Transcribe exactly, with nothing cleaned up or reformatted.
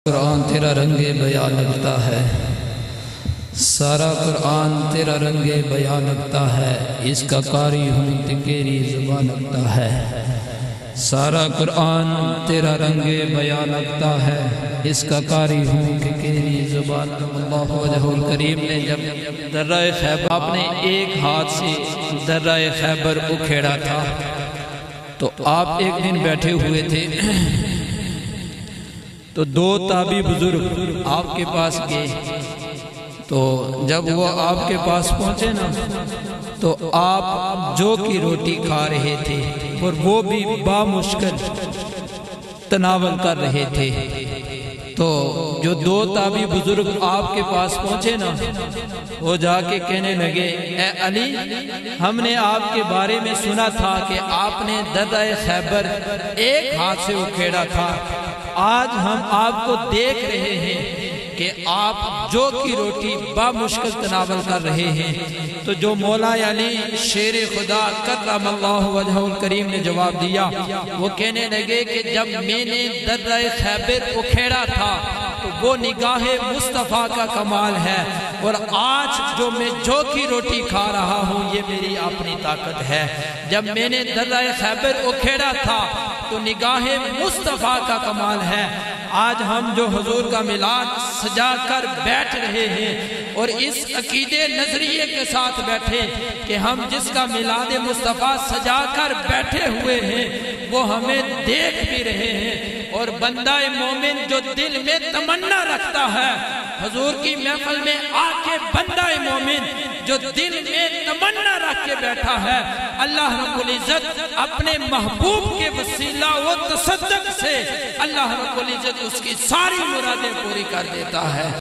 قرآن تیرا رنگ بیان لگتا ہے، سارا قرآن تیرا رنگ بیان لگتا ہے، اس کا قاری ہوں تیری زبان لگتا ہے۔ سارا قرآن تیرا رنگ بیان لگتا ہے، اس کا قاری ہوں تیری زبان۔ اللہ وجہ الکریم نے جب درہ خیبر آپ نے ایک ہاتھ سے درہ خیبر اکھیڑا تھا تو آپ ایک دن بیٹھے ہوئے تھے تو دو تابعی بزرگ آپ کے پاس گئے، تو جب وہ آپ کے پاس پہنچے نا تو آپ جو کی روٹی کھا رہے تھے اور وہ بھی بامشکل تناول کر رہے تھے۔ تو جو دو تابعی بزرگ آپ کے پاس پہنچے نا وہ جا کے کہنے لگے، اے علی، ہم نے آپ کے بارے میں سنا تھا کہ آپ نے درہ خیبر ایک ہاتھ سے اکھیڑا تھا، آج ہم آپ کو دیکھ رہے ہیں کہ آپ جو کی روٹی بامشکل تناول کر رہے ہیں۔ تو جو مولا علی شیر خدا کرم اللہ وجہ الکریم نے جواب دیا، وہ کہنے لگے کہ جب میں نے درہ خیبر اکھیڑا تھا تو وہ نگاہ مصطفیٰ کا کمال ہے، اور آج جو میں جو کی روٹی کھا رہا ہوں یہ میری اپنی طاقت ہے۔ جب میں نے درہ خیبر اکھیڑا تھا تو نگاہ مصطفیٰ کا کمال ہے، آج ہم جو حضور کا میلاد سجا کر بیٹھ رہے ہیں اور اس عقیدے نظریے کے ساتھ بیٹھے کہ ہم جس کا میلاد مصطفیٰ سجا کر بیٹھے ہوئے ہیں وہ ہمیں دیکھ بھی رہے ہیں، اور بندہ مومن جو دل میں تمنا رکھتا ہے حضور کی محفل میں آ کے، بندہ مومن جو دل میں تمنا رکھ کے بیٹھا ہے، اللہ رب العزت اپنے محبوب کے وسیلہ و تصدق سے اللہ رب العزت اس کی ساری مرادیں پوری کر دیتا ہے۔